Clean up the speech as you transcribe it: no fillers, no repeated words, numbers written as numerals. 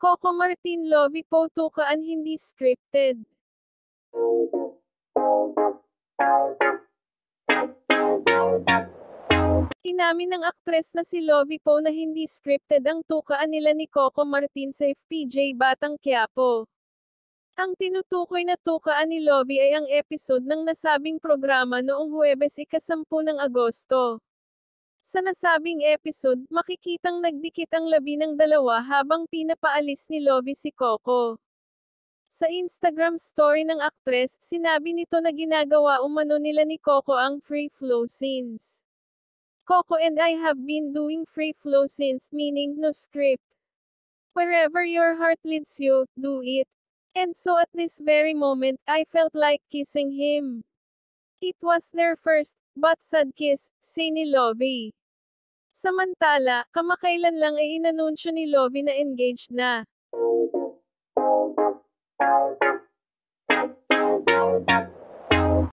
Coco Martin Lovie po tukaan hindi scripted. Inamin ng aktres na si Lovie po na hindi scripted ang tukaan nila ni Coco Martin sa FPJ Batang Quiapo. Ang tinutukoy na tukaan ni Lovie ay ang episode ng nasabing programa noong Huwebes ika-10 ng Agosto. Sa nasabing episode, makikitang nagdikit ang labi ng dalawa habang pinapaalis ni Lovie si Coco. Sa Instagram story ng aktres, sinabi nito na ginagawa umano nila ni Coco ang free flow scenes. Coco and I have been doing free flow scenes, meaning no script. Wherever your heart leads you, do it. And so at this very moment, I felt like kissing him. It was their first, but sad kiss, say ni Lovie. Samantala, kamakailan lang ay inanunsyo ni Lovie na engaged na.